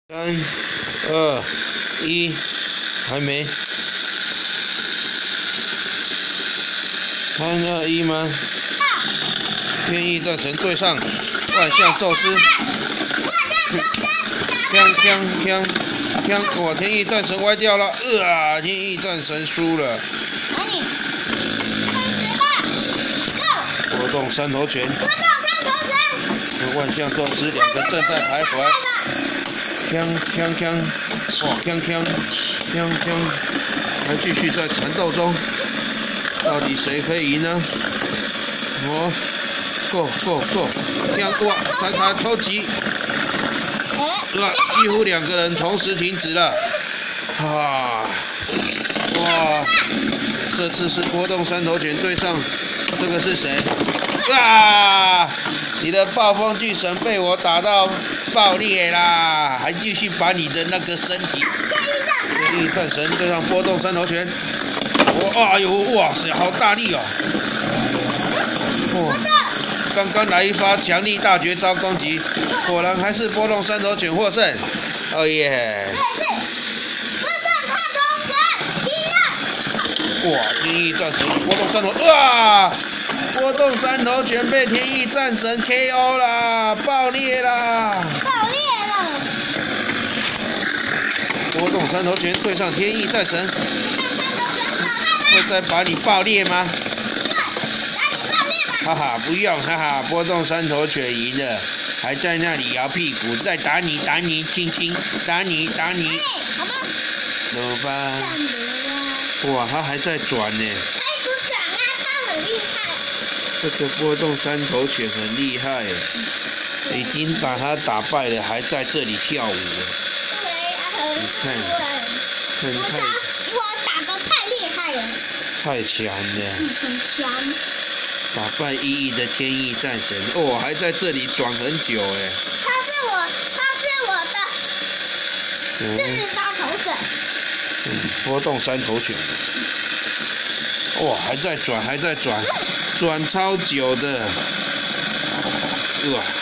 3、2、1，还没。3、2、1吗？天翼战神对上万象宙斯。锵！哇！天翼战神歪掉了，天翼战神输了。波动三头拳。跟万象宙斯两个正在徘徊。锵！还继续在缠斗中，到底谁可以赢呢？Go！哇！他偷袭，几乎两个人同时停止了，哇！这次是波动三头拳对上，这个是谁？你的暴风巨神被我打到爆裂啦！还继续把你的那个身体。天翼战神对上波动三头拳，哇塞，好大力哦！刚刚来一发强力大绝招攻击，果然还是波动三头拳获胜。哦耶！哇！天翼战神波动三头，波动三头拳被天翼战神 KO 啦，爆裂了！波动三头拳对上天翼战神，会再把你爆裂吗？不用，波动三头拳赢了，还在那里摇屁股，再打你，轻轻打你。走吧。哇，他还在转呢。 他很厉害。 这个波动三头拳很厉害，已经把他打败了，还在这里跳舞。 你看，我打得太厉害了。 太强了。 很强。 打败一翼的天翼战神，还在这里转很久哎。 他是我的。这是三头拳。 波动三头拳。还在转，转超久的。